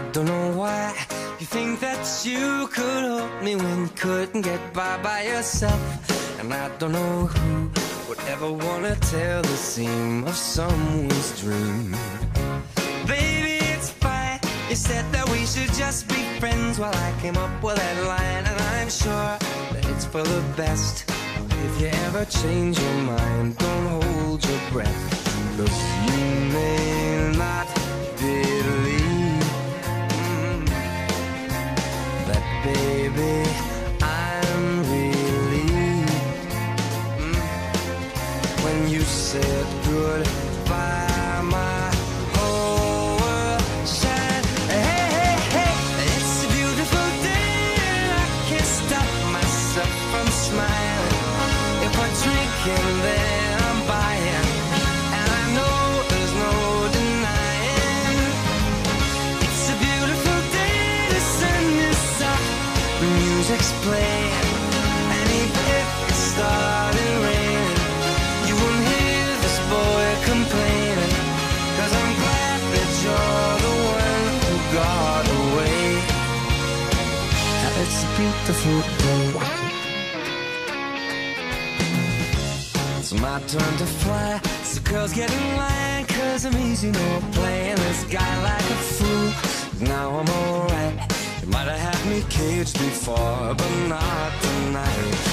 don't know why you think that you could hold me when you couldn't get by yourself. And I don't know who would ever wanna tell the seam of someone's dream. Baby, it's fine. You said that we should just be friends. Well, I came up with that line, and I'm sure that it's for the best. If you ever change your mind, don't hold your breath. Look, you may not believe that, baby, I'm relieved when you said goodbye. My whole world shined. Hey, hey, hey, it's a beautiful day, and I can't stop myself from smiling. If we're drinking, then I'm buying, and I know there's no denying. It's a beautiful day, the sun is up, the music's playing, and even if it started raining, you won't hear this boy complaining, 'cause I'm glad that you're the one who got away. It's a beautiful day. It's my turn to fly, so girls get in line, 'cause I'm easy, no playing this guy like a fool. Now I'm alright. You might have had me caged before, but not tonight.